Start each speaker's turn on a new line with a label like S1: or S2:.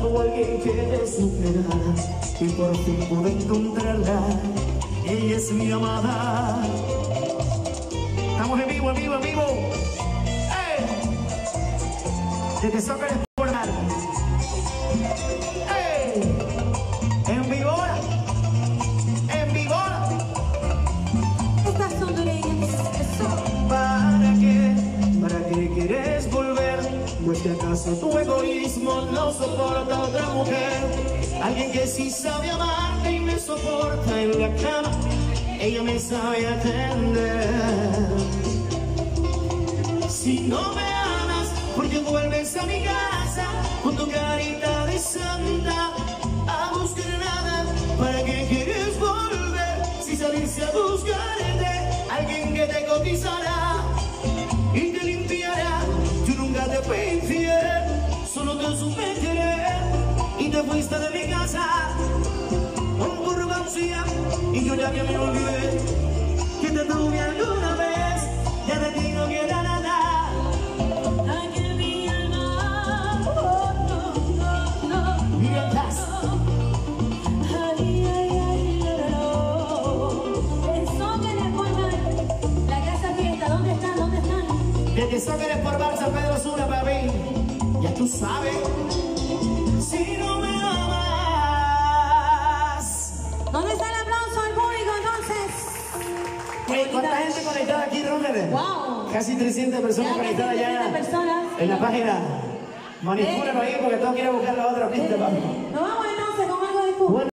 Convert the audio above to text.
S1: buscando a alguien que me superara y por fin pude encontrarla. Ella es mi amada. Estamos en vivo, en vivo, en vivo. ¡Ey! Desde Zócalo por mar. ¡Ey! En vivo, en vivo.
S2: Estas son dureñas.
S1: ¿Para qué quieres volver? ¿No es que acaso tu egoísmo no soporta a otra mujer? Alguien que sí sabe amarte y me soporta en la cama. Ella me sabe atender. Si no me amas, ¿por qué vuelves a mi casa con tu carita de santa a buscar nada? ¿Para qué quieres volver si salirse a buscarte alguien que te cotizará y te limpiará? Yo nunca te fui infiel, solo te supe querer y te fuiste de mi casa con tu arrogancia y yo ya que me olvidé que te tuve alguna vez. Ya de ti no queda nada.
S2: Ay, que mi alma, oh, no, no, no.
S1: Mientras
S2: Ay, ay, ay, no. Eso que le forman la casa fiesta. ¿Dónde están? ¿Dónde están?
S1: desde Zócalo por Bar San Pedro Sula, papi. Ya tú sabes. Si no me amas.
S2: ¿Dónde está el aplauso al público entonces?
S1: ¿Cuánta gente conectada aquí, Ronald?
S2: Wow.
S1: Casi 300 personas
S2: Ya,
S1: conectadas
S2: casi
S1: ya
S2: 300 personas.
S1: en la página. Manipúlenlo ahí porque todos quieren buscar la otra pista, papi.
S2: Nos vamos